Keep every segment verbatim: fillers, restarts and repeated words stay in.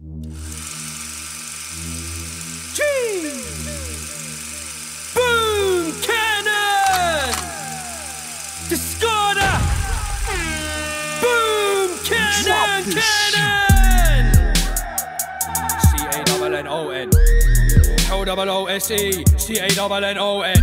Boom cannon! Discarder! Boom cannon! Cannon! C A N N O N L O O S E C A N N O N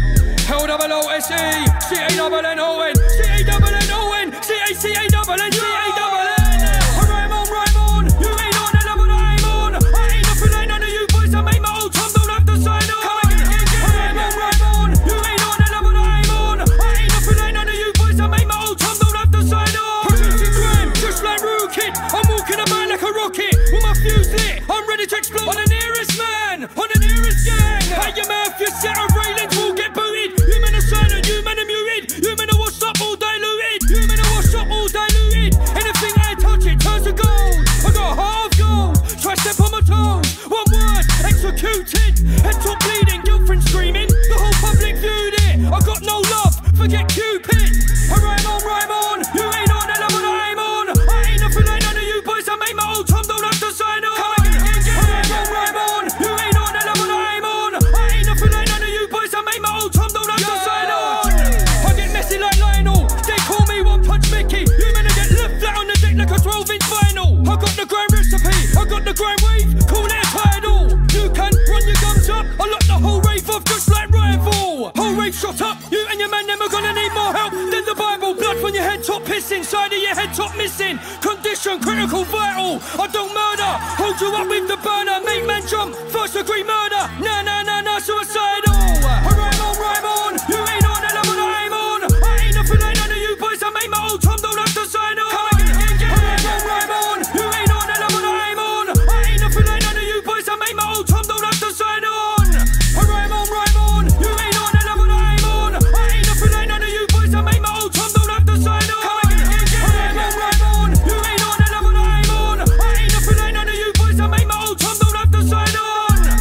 L O O S E C A N N O N C A N N O N C A C A N N C A N N Rhyme on, rhyme on. You ain't on the level that I'm on. I ain't nothing like none of you boys. I made my old Tom, don't have to sign on. Rhyme on, rhyme on. You ain't on the level that I'm on. I ain't nothing like none of you boys. I made my old Tom, don't have to sign on. Preventing crime, just like Rookin. I'm walking about like a rocket with my fuse lit. I'm ready to explode on the nearest man, on the nearest gang. How your mouth, you set of railings will get booted. You men are silent, you men are muted. You men are washed up, all diluted. You men are washed up, all diluted. Anything I touch, it turns to gold. I got a heart of gold. Try step on my toes. One word, executed. Head top bleeding, girlfriend screaming. The whole public viewed it. I got no love, forget Cupid. I rhyme on, rhyme on. You ain't on the level that I'm on. I ain't nothing like none of you boys. I made my old Tom, don't have to sign on. I rhyme on, rhyme on. You ain't on the level that I'm on. I ain't nothing like none of you boys. I made my old Tom, don't have to sign on. I get messy like Lionel. They call me One Punch Mickey. You men get left flat on the deck like a twelve inch vinyl. I got the grind recipe. I got the grind wave. Call it a tidal. You can run your guns up. I lock the whole rave off just like rival. Whole rave shot up. You and your man never gonna need more help than the Bible. Blood from your head top pissing. Side of your head top missing. Condition critical vital. I don't murder. Hold you up with the burner. Make man jump. First degree murder. Nah nah nah nah suicidal. I rhyme on, rhyme on. You ain't on the level that I'm on. I ain't nothing like none of you boys. I made my old Tom, don't have to sign on. Rhyme on, rhyme on. You ain't on the level that I'm on. I ain't nothing like none of you boys. I made my old Tom, don't have to sign on. Rhyme on, rhyme on. You ain't on the level that I'm on. I ain't nothing like none of you boys. I made my old Tom, don't have to sign on. Rhyme on, rhyme on. You ain't on the level that I'm on. I ain't nothing like none of you boys. I made my old Tom, don't have to sign on.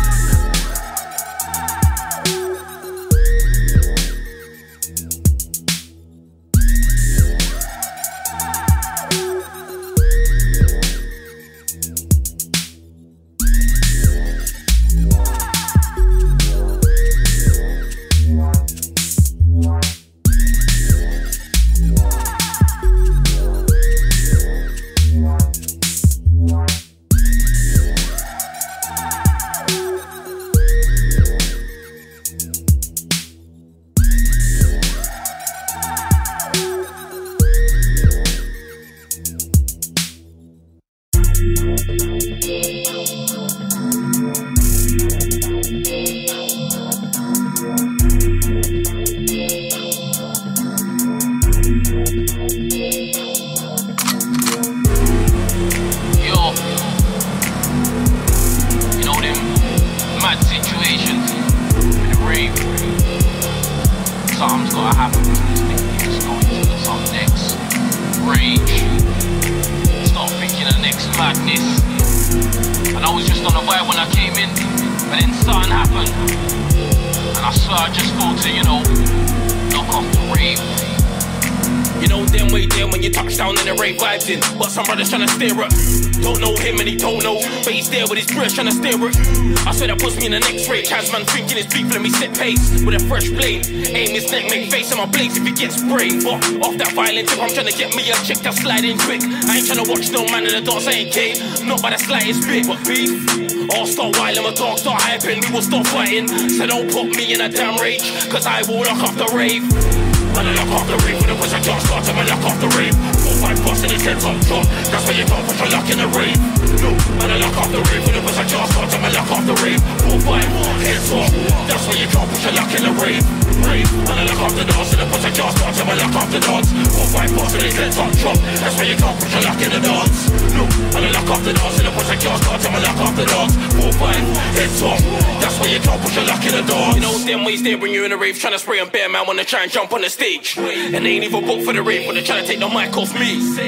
Trying to steer it. I swear that puts me in the next rate. Chaz man thinking it's beef, let me set pace with a fresh blade. Aim his neck, make face on my blades if he gets sprayed. But off that violent tip, I'm trying to get me a chick that's sliding quick. I ain't trying to watch no man in the dance, I ain't gay. Not by the slightest bit, but beef. I'll start wildin', my dog start hyping, we will start fighting. So don't put me in a damn rage, cause I will lock off the rave. Man, I lock off the rave, when the push I just start to lock off the rave. Four, five bucks and his head's on top, that's why you can't push a lock in the rave. No, man, I lock off the rave, when the push I just start to lock off the rave. Four, five, heads off, that's why you can't push a lock in the rave. Rave, man, I lock off the dance, and the push I just start to lock off the dance. Four, five bucks and his head's on top, that's why you can't push a lock in the dance. No, man, I lock off the dance, and the push I just start to lock off the dance. Four, five, heads off, that's why you can't push a lock in the dance. You know them ways there when you're in a rave, trying to spray on bare man, wanna try and jump on the stage. And they ain't even booked for the rave, when they're trying to take the mic off me. Safe.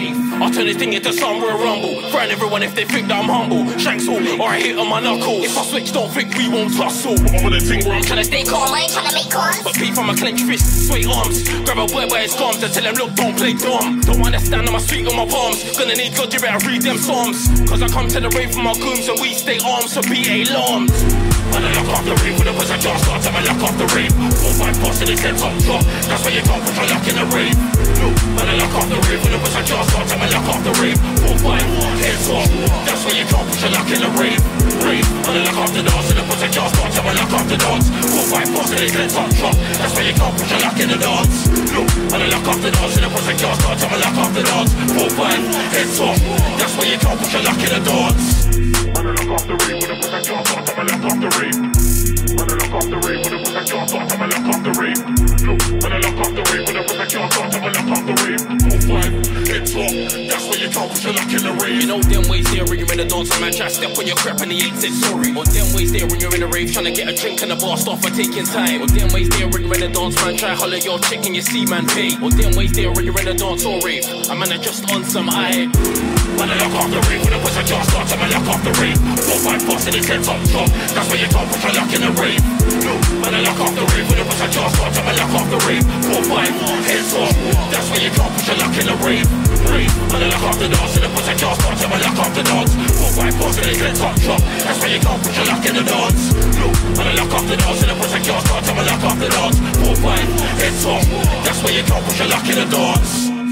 I'll turn this thing into somewhere rumble. Frighten everyone if they think that I'm humble. Shanks all, or I hit on my knuckles. If I switch, don't think we won't tussle. I'm on the thing where I'm trying to stay calm, I ain't trying to make calls. But beef from my clenched fist, sway arms. Grab a boy by his gums and tell him, look, don't play dumb. Don't understand, I'm a sweet on my palms. Gonna need God, you better read them psalms. Cause I come to the rave from my goons and we stay armed, so be alarmed. When I lock off the rave, when it was a jar start, time I lock off the rave. Four, five, boss in his head top drop. That's why you can't put your luck in the rave. Look, when I lock off the rave, when it was a jar start, time I lock off the rave. Four, five, heads off. That's why you can't put your luck in the rave. Rave, when I lock off the dance, and it was a jar start, time I lock off the dance. Four, five, boss in his head top drop. That's why you can't put your luck in the dance. Look, when I lock off the dance, and it was a jar start, time I lock off the dance. Four, five, heads off. That's why you can't put your luck in the dance. When I lock off the rave, when it was a jar start, time I lock off the rave. When I lock off the rave, when it was a jar start, time I lock off the rave. Look, when I lock off the rave, when it was a jar start, time I lock off the rave. Four, five, heads off. That's why you can't put your luck in the rave. You know them ways there when you're in the dance, a man try to step on your crap and he ain't said sorry. Or them ways there when you're in a rave, trying to get a drink and a bar start for taking time. Or them ways there when you're in the dance, man try holler your chick and you see man pay. Or them ways there when you're in the dance or rave, a man just on some eye. When I lock off the rave, when it was a jar start, time I lock off the rave. Four, five, boss in his head top drop. That's why you can't put your luck in the rave. Look, when I lock off the rave, when it was a jar start, time I lock off the rave. Four, five, heads off. That's why you can't put your luck in the rave. Rave, when I lock off the dance, and it was a jar start, time I lock off the dance. Four, five, boss in his head top drop. That's why you can't put your luck in the dance. Look, when I lock off the dance, and it was a jar start, time I lock off the dance. Four, five, heads off. That's why you can't put your luck in the dance.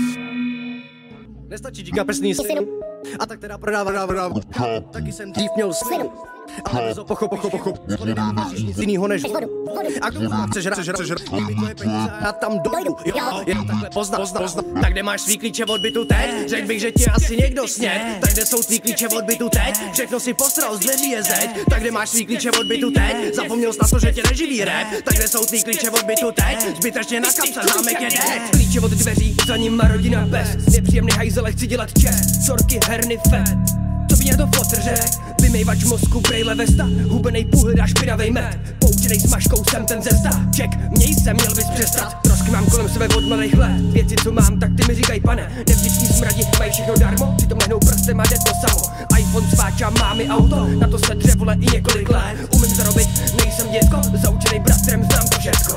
Nestačí díka prsný synu. A tak teda prodává, prodává. Taky jsem dřív měl synu. Ale bez pochop, pochop, pochop. Nic jinýho než vodu. A kdo má přežrat, přežrat, přežrat. Tvoje peníze a tam dojdu. Jo, jenom takhle poznat, poznat, poznat. Tak kde máš svý klíče od bytu teď? Řekl bych, že tě asi někdo sněd. Tak kde jsou tvý klíče od bytu teď? Všechno si postral, z dveří je zeď. Tak kde máš svý klíče od bytu teď? Zapomněl jsi na to, že tě neživí rap. Tak kde jsou tvý klíče od bytu teď? Zbytečně na kapse, zámek je dead. Klíče od dveří, za ním má rodina bez. Nepříjemný hajzele, chci dělat čest. Sorky, herny, fet. Co by mě to fotr řek? Vymejvač mozku, brejle vesta. Hubenej půl, dáš špinavej med. Poučenej s maškou, jsem ten zesta. Ček, měj se, měl bys přestat. Trosky mám kolem sebe od mladých let. Věci, co mám, tak ty mi říkaj, pane. Nevděční smradi, mají všechno darmo. Přitom lehnou prstem a jde to samo. iPhone sváča, mám i auto. Na to se dře, vole, i několik let. Umím zarobit, nejsem dětko. Zaučenej bratrem, znám to všecko.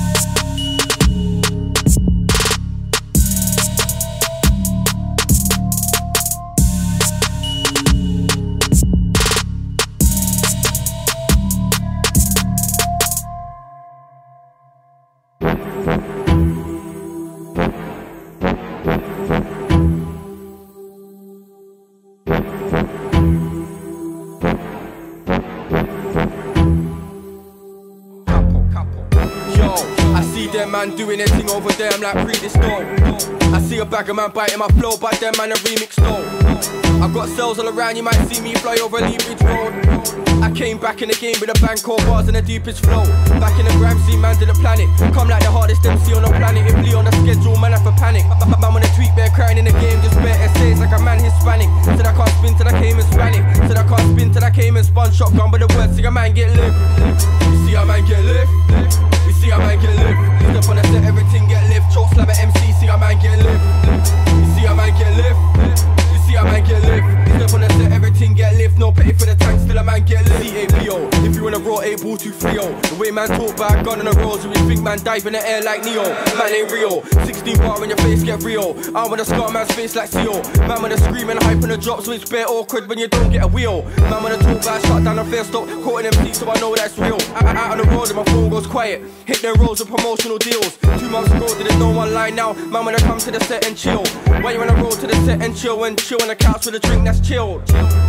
Man doing their thing over there, I'm like read this though. I see a bag of man biting my flow, but them man a remix though. I've got cells all around, you might see me fly over Lee Bridge Road. I came back in the game with a bang, core bars and the deepest flow. Back in the grime scene, man to the planet. Come like the hardest M C on the planet. If Lee on the schedule, man, I for panic. Man on a tweet, bear crying in the game, just bare essays like a man Hispanic. Said I can't spin till I came in Spanish. Said I can't spin till I came in spun shotgun, but the words see a man get live. You see a man get live. You see a man get live. Step on the set, everything get live. Choke slam at M C, see a man get live. You see a man get live. You see a man get live. Step on the set, everything get live. No pay for the tank, still a man get live. C A P O, if you in a raw eight ball two three oh. The way man talk about gun on the rolls, you think man dive in the air like Neo. Man ain't real, sixteen bar when your face get real. I wanna scar man's face like C O. Man wanna scream and hype on the drop, so it's bare awkward when you don't get a wheel. Man wanna talk about shut down and fair stop, caught in M C, so I know that's real. I, out on the road and my phone goes quiet. Hit their rolls with promotional deals. Two months ago, didn't know one line now. Man wanna come to the set and chill. Why you wanna roll to the set and chill and chill on the couch with a drink that's chilled?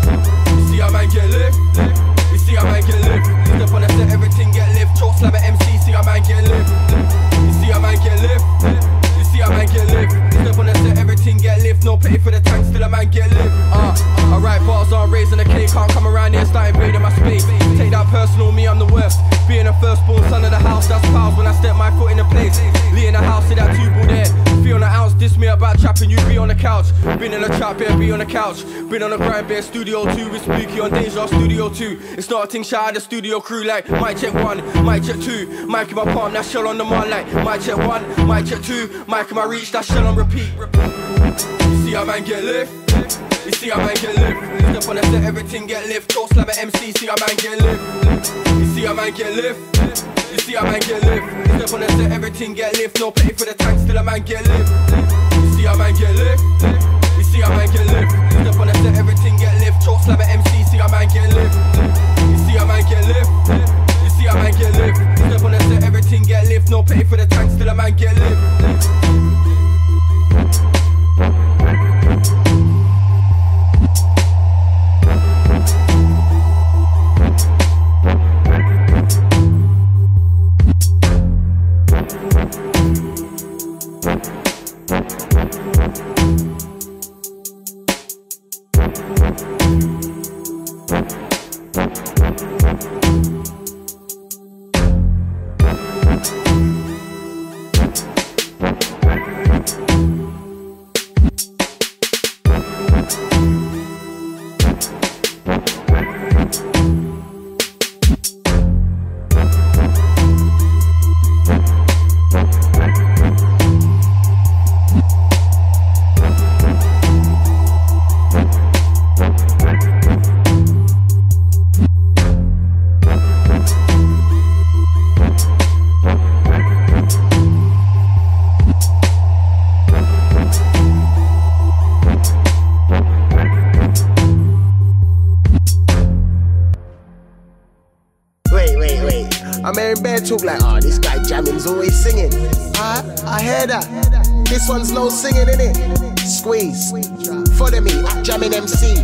You see how man get live? You see how man get live? Step on the set, everything get live. Choke slam at M C, see how man get live? You see how man get live? You see how man get live? Step on the set, everything get live. No pay for the tank, still a man get live. Uh, I write bars on raising the cake, can't come around here, start invading my space. Take that personal, me I'm the worst. Being a firstborn son of the house, that's pals when I step my foot in the place. Lee in the house, see that two ball there. Feel on the ounce, diss me about trapping, you be on the couch. Been in a trap, better be on the couch. Been on the grind, bear studio two, with Spooky on Deja studio two. It's not a thing, shout out the studio crew like mic check one, mic check two. Mic in my palm, that shell on the man like mic check one, mic check two. Mic in my reach, that shell on repeat. repeat. see how man get lift. You see how man get lift. Step on the set, everything get lift. Go slam at M C, see how man get lift. You see how man get lift. You see how man get lift. Step on the set, everything get lift. No pay for the tank, still a man get lift. You see how man get lift. You see how man get lift. Step on the set, everything get lift. Go slam at M C, see how man get lift. You see how man get lift. You see how man get lift. Step on the set, everything get lift. No pay for the tank, still a man get lift. Talk like, oh, this guy jamming's always singing. I, I hear that. This one's no singing, innit? Squeeze. Follow me at Jamming M C.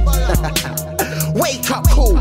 Wake up, cool.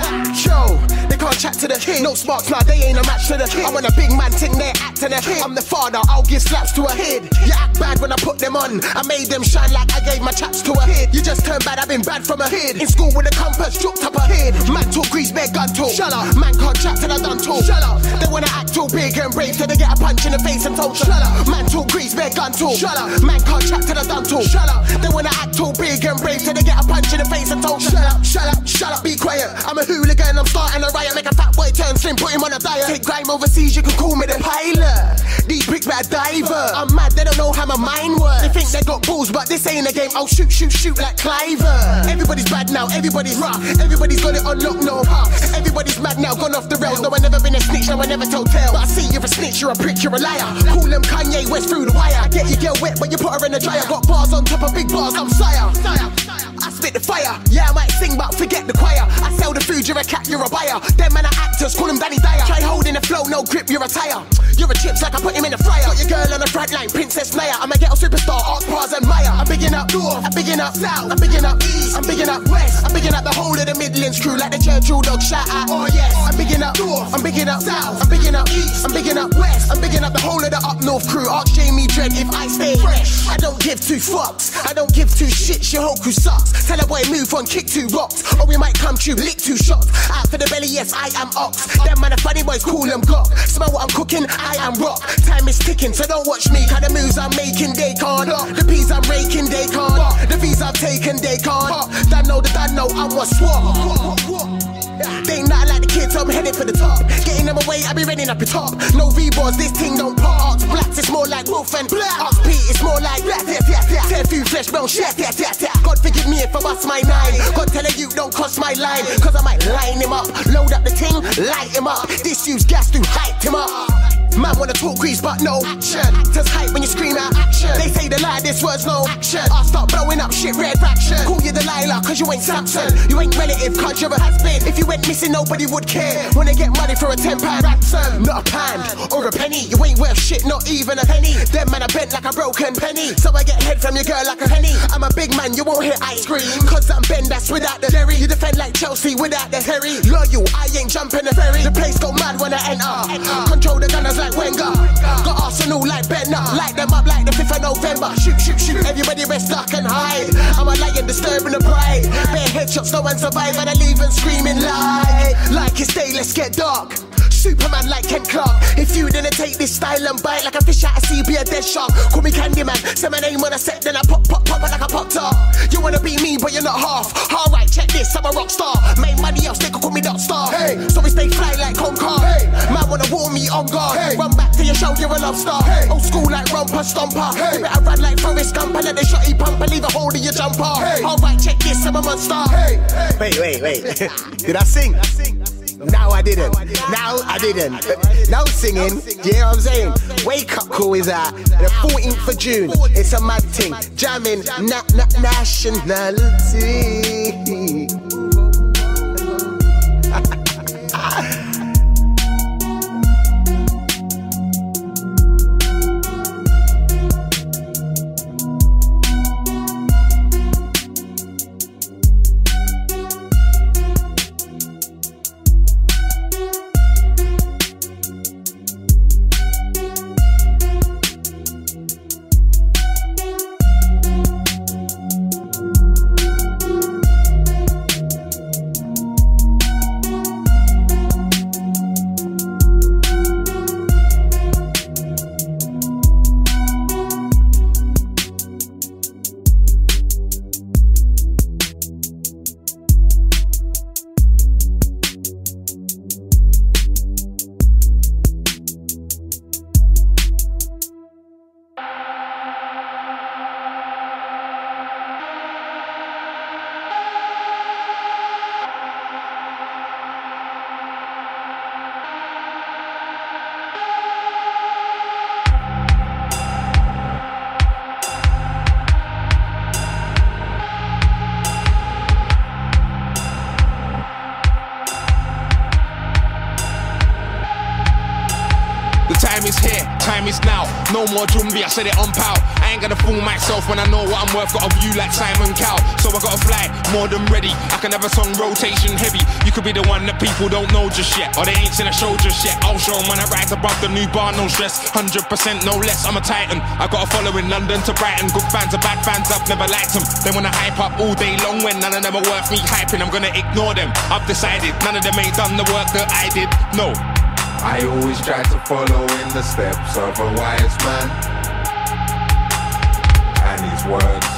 Yo, they can't chat to the king. No smarts, nah, they ain't a match to the king. I want a big man thing there, acting a king. I'm the father, I'll give slaps to a head. You act bad when I put them on. I made them shine like I gave my chaps to a head. You just turned bad, I've been bad from a head. In school with a compass, dropped up a head. Man talk grease, bare gun talk. Shut up. Man can't chat till I done talk. Shut up. They wanna act too big and brave, so they get a punch in the face and told. Shut up. Man talk grease, bare gun talk. Shut up. Man can't chat till I done talk. Shut up. They wanna act too big and brave, so they get a punch in the face and told. Shut up. Shut up. Shut up. Be quiet. I'm a hooligan, I'm starting a riot. Make a fat boy turn slim, put him on a diet. Take grime overseas, you can call me the pilot. These bricks bad diver. I'm mad, they don't know how my mind works. They think they got balls, but this ain't a game. I'll shoot, shoot, shoot like Cliver. Everybody's bad now, everybody's rough. Everybody's got it on lock, no puff. Everybody's mad now, gone off the rails. No, I never been a snitch, no, I never told tales. But I see you're a snitch, you're a prick, you're a liar. Call them Kanye West through the wire. I get your girl wet, but you put her in the dryer. Got bars on top of big bars, I'm sire. I spit the fire. Yeah, I might sing, but forget the choir. I sell the food, you're a cat, you're a buyer. Them man are actors, call them Danny Dyer. Try holding the flow, no grip, you're a tire. You're a chips like I put him in the fryer. Got your girl on the front line, Princess Naya. I'm a ghetto superstar, Art Bars and Maya. I'm bigging up North, I'm bigging up South, I'm bigging up East, I'm bigging up West, I'm bigging up the whole of the Midlands crew like the Churchill dog shout out. Oh yes, I'm bigging up North, I'm bigging up South, I'm bigging up East, I'm bigging up West, I'm bigging up the whole of the up North crew. Ask Jamie Dread if I stay fresh. I don't give two fucks, I don't give two shits, your whole crew sucks. Tell a boy move on, kick two rocks, or we might come true, lick two shots. Out for the belly, yes, I am ox. Them man are funny boys, call them gok. Smell what I'm cooking, I am rock. Time is ticking, so don't watch me. Cause the moves I'm making, they can't. The peas I'm raking, they can't. The fees I've taken, they can't. That know, the dad know, I'm what swap. They ain't nothing like the kids, I'm heading for the top. Getting them away, I be running up the top. No V-bars, this thing don't pop. Arts blacks, it's more like wolf and black. Arts Pete, it's more like black, yeah, yeah, yeah. Ten few flesh bone, yeah, yeah, yeah, yeah. God forgive me if I bust my nine. God tell you don't cross my line. Cause I might line him up. Load up the ting, light him up. This use gas to hype him up. Man wanna talk grease but no action. Actors hype when you scream out action. They say the lie, this word's no action. I'll start blowing up shit, red faction. Call you Delilah cause you ain't Samson. You ain't relative cause you're a has-been. If you went missing nobody would care. Wanna get money for a ten pound ransom. Not a pound or a penny. You ain't worth shit, not even a penny. Them man are bent like a broken penny. So I get head from your girl like a penny. I'm a big man, you won't hear ice cream. Cause I'm Ben, that's without the Jerry. You defend like Chelsea without the Harry. Loyal, I ain't jumping the ferry. The place go mad when I enter. Control the gunners like Wenger. Got Arsenal like Benner. Light them up like the fifth of November. Shoot, shoot, shoot. Everybody rest duck and hide. I'm a lion disturbing the pride. Bare headshots, no one survive. And I leave and screaming like Like it's day, let's get dark. Superman like Ken Clark. If you didn't take this style and bite like a fish out of sea, be a dead shark. Call me Candyman. Say my name on a set, then I pop, pop, pop like a pop tart. You wanna be me, but you're not half. Alright, check this, I'm a rock star. Made money else, they could call me dot star. Hey, so we stay fly like Concar. Hey, man wanna warn me on guard. Hey, run back to your show you a love star. Hey. Old school like romper stomper. Hey. You better run like Forrest Gump and let the shotty pump and leave a hole in your jumper. Hey. Alright, check this, I'm a monster. Hey. Hey. Wait, wait, wait. Did I sing? No, I didn't. No, I didn't. No singing. You know what I'm saying? Wake Up Call is out. The fourteenth of June. It's a mad thing. Jamming na na nationality. Time is here, time is now. No more Jumbi, I said it on pow. I ain't gonna fool myself when I know what I'm worth. Got a view like Simon Cowell, so I gotta fly more than ready. I can have a song rotation heavy. You could be the one that people don't know just yet, or they ain't seen a show just yet. I'll show them when I rise above the new bar, no stress. one hundred percent no less, I'm a titan. I got a following London to Brighton. Good fans or bad fans, I've never liked them. They wanna hype up all day long when none of them are worth me hyping. I'm gonna ignore them, I've decided. None of them ain't done the work that I did, no. I always try to follow in the steps of a wise man and his words.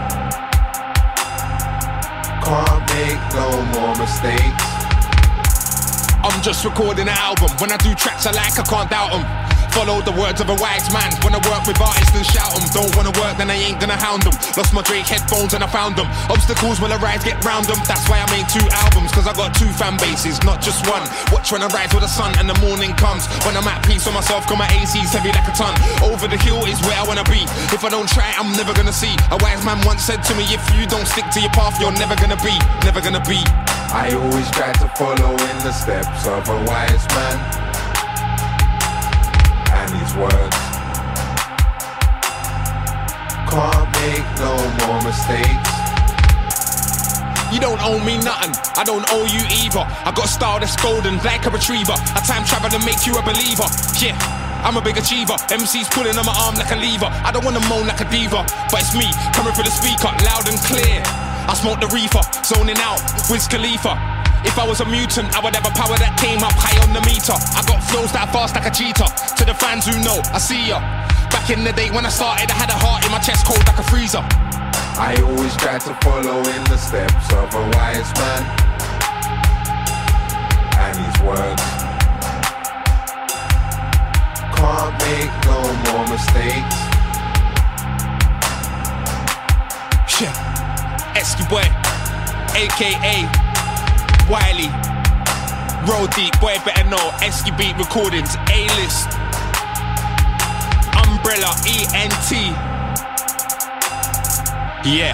Can't make no more mistakes. I'm just recording an album. When I do tracks I like, I can't doubt them. Follow the words of a wise man. Wanna work with artists and shout them. Don't wanna work, then I ain't gonna hound them. Lost my Drake headphones and I found them. Obstacles will arise, get round them. That's why I made two albums, cause I got two fan bases, not just one. Watch when I rise with the sun and the morning comes. When I'm at peace with myself, got my A Cs heavy like a ton. Over the hill is where I wanna be. If I don't try, I'm never gonna see. A wise man once said to me, if you don't stick to your path, you're never gonna be, never gonna be. I always try to follow in the steps of a wise man and his words. Can't make no more mistakes. You don't owe me nothing, I don't owe you either. I got a style that's golden, like a retriever. A time traveler make you a believer. Yeah, I'm a big achiever. M Cs pulling on my arm like a lever. I don't wanna moan like a diva, but it's me coming through the speaker, loud and clear. I smoke the reefer, zoning out, Wiz Khalifa. If I was a mutant, I would have a power that came up high on the meter. I got flows that fast like a cheetah. To the fans who know, I see ya. Back in the day when I started, I had a heart in my chest cold like a freezer. I always try to follow in the steps of a wise man and his words. Can't make no more mistakes. Shit, Esky Boy, A K A Wiley, Roll Deep, boy better know. Esky Beat Recordings, A-list, Umbrella, E N T. Yeah.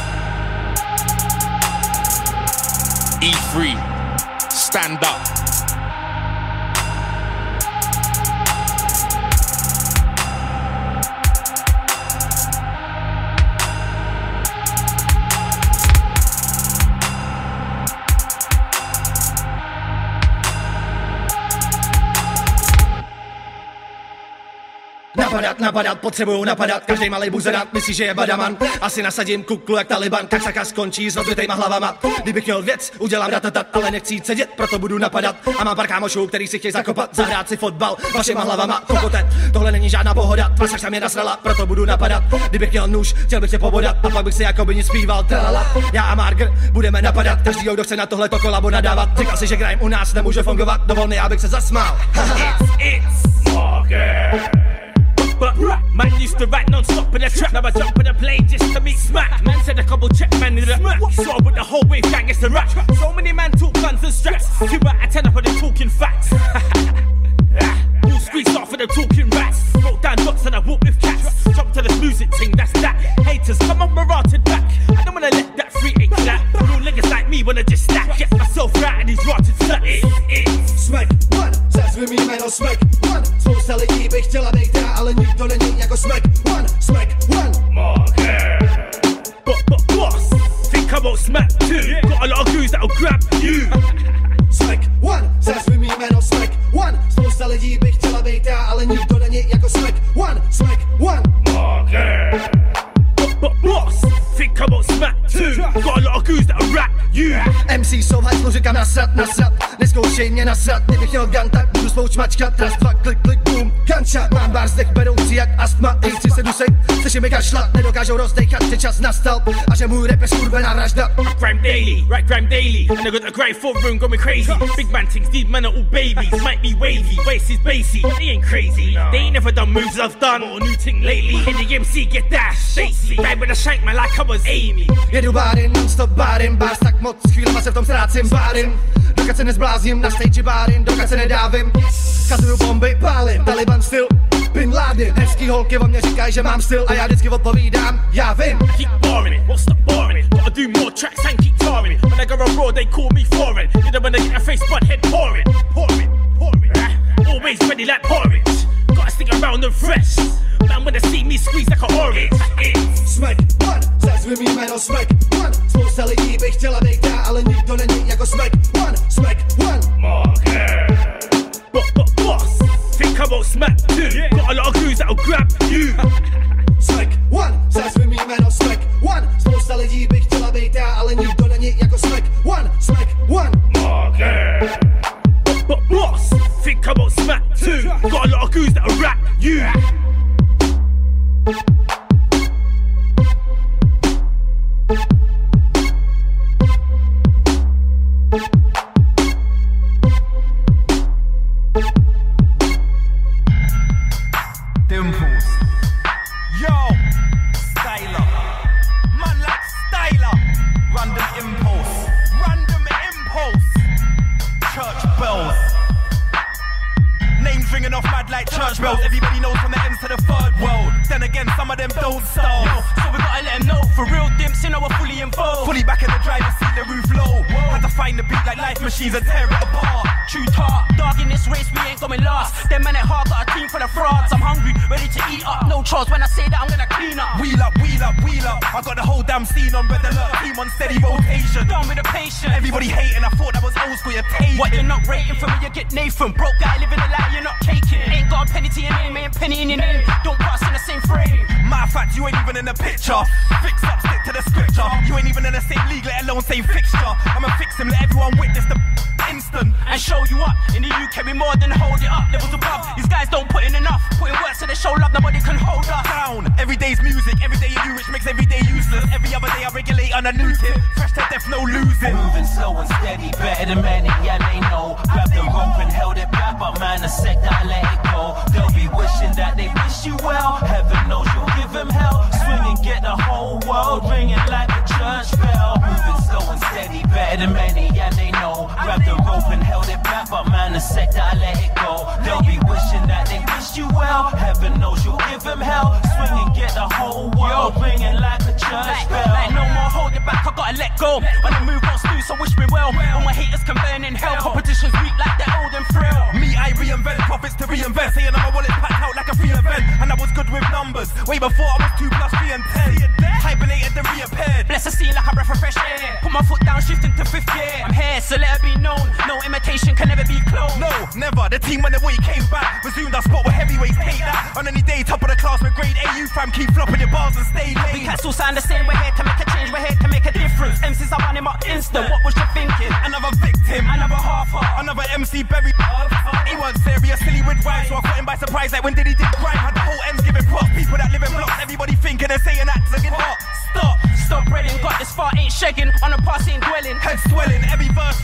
E three, stand up. Napadat, napadat, potřebuju napadat. Každý malej buzerant myslí, že je badaman. Asi nasadím kuklu jak Taliban, tak saka skončí s rozbitejma hlavama. Kdybych měl věc, udělám ratatat, ale nechci jít sedět, proto budu napadat. A mám pár kámošů, který si chtějí zakopat, zahrát si fotbal vašima hlavama. Kokote, tohle není žádná pohoda, tvá se mě nasrala, proto budu napadat. Kdybych měl nůž, chtěl bych tě pobodat, a pak bych si jako by nic zpíval, tralala. Já a Marger budeme napadat, každý, kdo chce na tohleto kolabo nadávat. Říkal si, že grime u nás nemůže fungovat, dovolný, abych se zasmál. It's, it's. Market. But man used to rap non-stop in the trap. Now I jump in the plane just to meet Smack. Man said a couple check man in the Smack. So with the whole wave gang, it's a rap. So many man talk guns and straps. Two out of ten up for the talking facts. All squeeze off for the talking rats. Wrote down dots and I walk with cats. Jump to this music thing, that's that. Haters come on, marauded back. I don't wanna let that free H that. Real niggas like me wanna just stack. Get myself right in these rotted slats. Smack one, zazwy mi meno smack one. Spousta lidí by chtěla být já, ale nikdo není jako smack one, smack one. Market. But, but, boss, think about smack two. Got a lot of goons that'll grab you. Smack one, zazwy mi meno smack one. Spousta lidí by chtěla být já, ale nikdo není jako smack one, smack one. Market. But, but, boss, think about smack two. Got a lot of goons that'll rap you. M C jsou v hajzlu, říkám nasrat, nasrat. Neskoušej mě nasrat, kdybych měl gun, tak budu svou čmačkat. Raz, dva, klik, klik, boom, gunshot. Mám bar zdech beroucí jak astma. Hejci se dusej, slyším mi kašlat. Nedokážou rozdejchat, že čas nastal. A že můj rap je skurvená vražda. Grime daily, right grime daily. And I got a great four room going crazy. Big man things, these men are all babies. Might be wavy, waist is bassy. They ain't crazy, they ain't never done moves I've done. Or a new thing lately. In the M C get dashed, Stacy. Right with a shank man like I was Amy. Jedu bárin, non-stop bárin. Bars tak moc, chvílema se v tom ztrácím bárin. Dokud se nezblázním, na stage bárin. Dokud se nedávím, kazuju bomby, pálím. Taliban styl, Bin Laden. Hezký holky o mě říkají, že mám styl. A já vždycky odpovídám, já vím. Keep boring it, what's the boring it? Gotta do more tracks and keep touring it. When I go abroad, they call me foreign. You know when they get a face butt head pouring. Pouring, pouring. Ah, always ready like porridge. Gotta stick around and fresh. Man wanna see me squeeze like a orange. Smack one, zazwy mi jméno smack one. Spousta lidí by chtěla být já, ale nikdo není jako smack one, smack one. Market. But, but, boss, think about smack two. Got a lot of goons that'll grab you. Smack one, zazwy mi jméno smack one. Spousta lidí by chtěla být já, ale nikdo není jako smack one, smack one. Market. But, but, boss, think about smack two. Got a lot of goons that'll rap you. Dimples. Yo, styler. Man like styler. Random impulse. Random impulse. Church bells. Names ringing off mad like church bells. Everybody knows from the ends to the third world. Then again, some of them don't stall. Yo, so we gotta let them know. For real dimps, you know we're fully involved. Fully back in the driver's seat, the roof low. Had to find the beat like life machines and tear it apart. True talk, dog in this race, we ain't going last. Them men at hard, got a team for the frauds. I'm hungry, ready to eat up. No chores when I say that I'm gonna clean up. Wheel up, wheel up, wheel up. I got the whole damn scene on red alert. Team on steady rotation. Down with the patient. Everybody hating, I thought that was old school, you're taking. What, you're not rating for me, you get Nathan. Broke guy living a lie, you're not taking. Ain't got a penny to your name, ain't penny in your name. Don't pass in the same frame. Matter of fact, you ain't even in the picture. Fix up, stick to the scripture. You ain't even in the same league, let alone same fixture. I'ma fix him, let everyone witness the instant and show you up. In the U K we more than hold it up. Levels above, these guys don't put in enough. Putting work so they show love, nobody can hold us down. Every day's music, every day you do, which makes every day useless. Every other day I regulate on a new tip. Fresh to death, no losing. Moving slow and steady, better than many, yeah they know. Grabbed the rope and held it back, but man, a sec that I let it go. They'll be wishing that they wish you well. Heaven knows you'll give them hell. Swing and get the whole world ringing like a church bell. Moving slow and steady, better than many, yeah they know. Grabbed the rope and held it back, but man, a sec that I let it go. They'll be wishing that they wish you well. Heaven knows you'll give them hell. Swing and get the whole world ringing like a church bell. Like no more hold it back, I gotta let go. When the move goes smooth, so wish me well. All my haters can burn in hell. Competition's weak like they're old and frail. Me, I reinvent profits to reinvest. Saying that my wallet's packed out like a free event. And I was good with numbers. Way before I was two plus three and ten. Hibernated then reappeared. Bless the scene like a breath of fresh air. Put my foot down, shifting to fifth gear. I'm here, so let it be known. No imitation can never be cloned. No, never. The team when the way came back resumed our spot with heavyweights. Take that. On any day, top of the class with grade A. You fam keep flopping your bars and stay late. We can't all sound the same. We're here to make a change. We're here to make a difference. M Cs I run him up instant. What was you thinking? Another victim. Another half heart. Another M C buried. He wasn't serious, silly with rhymes, so I caught him by surprise. Like when did he did crime? Had the whole ends giving props. People that live in blocks. Everybody thinking and saying acts again. Stop. Stop breading. Got this far, ain't shagging. On the pass ain't dwelling. Head swelling. Every verse fell. He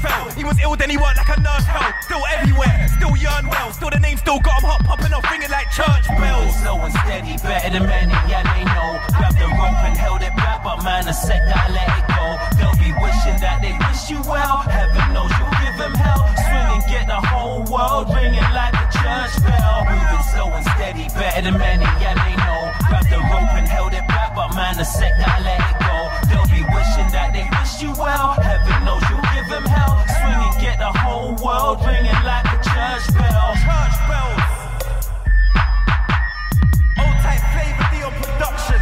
was ill, then he worked like a nurse. Hell, still everywhere, still yearn well. Still the name still got him hot, popping off, ringing like church bells. Slow and steady, better than many, yeah they know. Grabbed the rope and held it back, but man, a sec that I let it go. They'll be wishing that they wish you well. Heaven knows you'll give them hell. Swing and get the whole world ringing like a church bell. Moving slow and steady, better than many, yeah they know. Grabbed the rope and held it back, but man, a sec that I let it go. They'll be wishing that they wish you well. Heaven knows you'll give them hell. Swing and get the whole world ringing like a church bell. Church bells. Old type Flavor Dion production.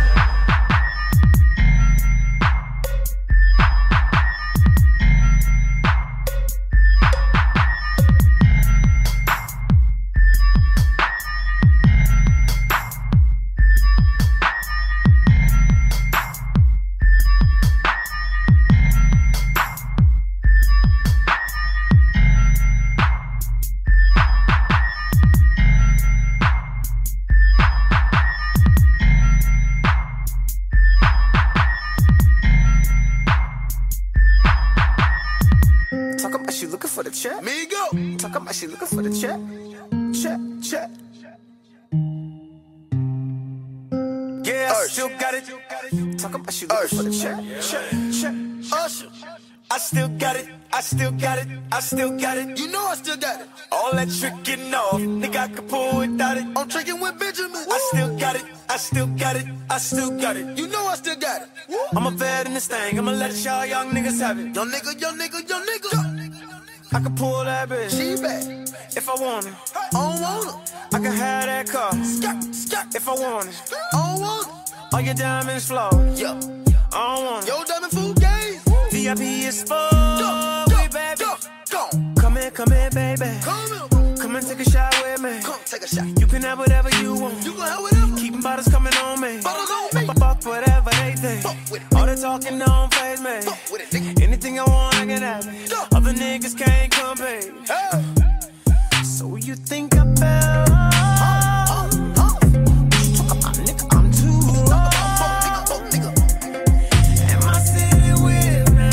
Me go. Talk about she looking for the check. Check, check. Yeah, I still got it. Talk about she looking for the check. Check, check. Usher. I still got it. I still got it. I still got it. You know I still got it. All that tricking off, nigga I could pull without it. I'm tricking with Benjamin. I still got it. I still got it. I still got it. You know I still got it. I'm a vet in this thing. I'ma let y'all young niggas have it. Young nigga, young nigga, young nigga. I can pull that bitch. She back. If I want it. I don't want her. I can have that car. Skak, skak. If I want it. I don't want it. All your diamonds flow. Yeah. I don't want it. Yo, diamond food game. V I P is full. Go, go, baby. go, go. Come here, come here, baby. Come here. Come and take a shot with me. Come take a shot. You can have whatever you want. You can have whatever. Keep them bottles coming on me. Bottles on me. Fuck whatever they think. Fuck with it. All the talking don't faze me. Fuck with it, nigga. Anything I want, I can have it. Go. Other niggas can't compete. Hey. So you think I fell? Uh, uh, uh. Talk about nigga, I'm too raw. Fuck, nigga, fuck, nigga. Am I sitting with me?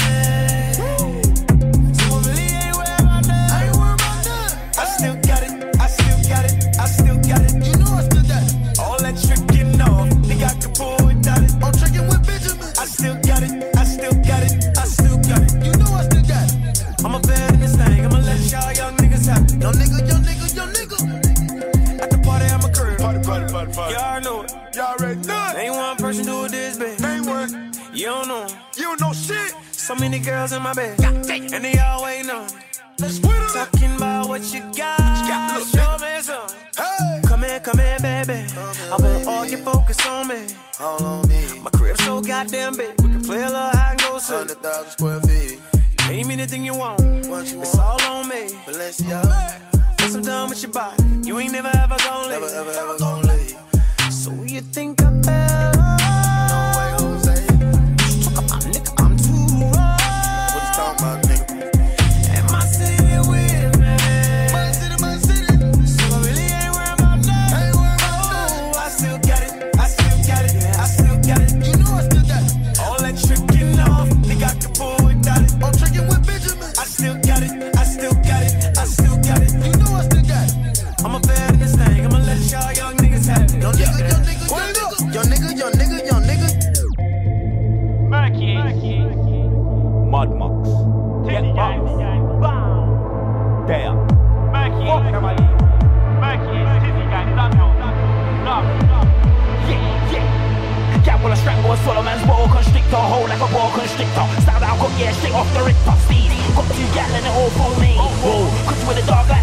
So I really ain't worried about that. I ain't worried about that. I still got it. I still got it. I still got it. You know I still got it. All that tricking off, nigga I can pull without it. I'm tricking with Benjamin. I still got it. I still got it. I still got it. You know I still got it. I'm a vet in this thing. I'ma let y'all young niggas have it. Young nigga, young nigga, young nigga. At the party, I'm a crib. Party, party, party, party. Y'all know it. Y'all already know it. Ain't one person do it this big. Ain't one. You don't know. You don't know shit. So many girls in my bed, and they all waiting on it. Let's put it up. Talking about what you got. got, look, Show me some. Hey. Come here, come here, baby. I want all your focus on me. All on me. My crib so goddamn big. We can play a little hide and go seek. Hundred thousand square feet. Name anything you want. What you It's want? all on me. Balenciaga. Once I'm done with your body, you ain't never ever gonna leave. Never, ever, ever gonna leave. So you think I fell? No way, Jose. Talk about nigga, I'm too raw. What you talking about, nigga? Am I sitting with me? My city, my city. So I really ain't worried about that. Ain't worried about that. Oh, I still got it. I still got it. I still got it. You know I still got it. All that tricking off, nigga I can pull without it. I'm tricking with Benjamin. I still got it. I still got it. I still got it. You know I still got it. I'm a vet in this thing. I'ma let y'all young niggas have it. Young nigga, young nigga, young nigga. Young nigga, young nigga, young nigga. Murky, Mud Mugs, Titty Gang, Bam, There, Murky, Murky, Titty Gang, Dunhill, Love, yeah, yeah. Gal will strangle and swallow man's ball constrictor, hold like a ball constrictor. Style out, got yeah, straight off the Richter. Steve, got two gal and it all for me. Whoa, cause with a dog like